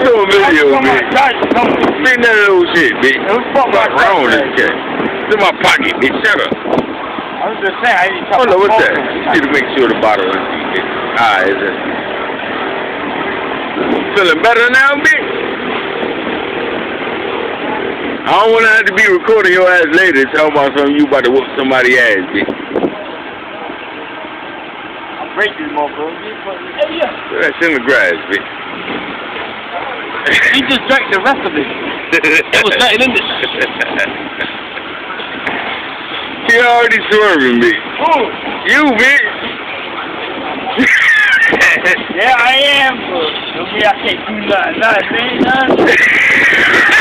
doing video, bitch. Big none of those shit, bitch. What's wrong with this cat? It's in my pocket, bitch. Shut up. I was just saying, I need to Hold on, what's that? You need to make sure the bottle is deep. Ah, is it? Feeling better now, bitch? I don't want to have to be recording your ass later talking about something you about to whoop somebody's ass, bitch. I'll break this motherfucker. Hey, yeah. That's in the grass, bitch. He just drank the rest of it. There was nothing in this. He already swerving, bitch. Who? You, bitch. Yeah, I am, but I can't do nothing. Nothing, man.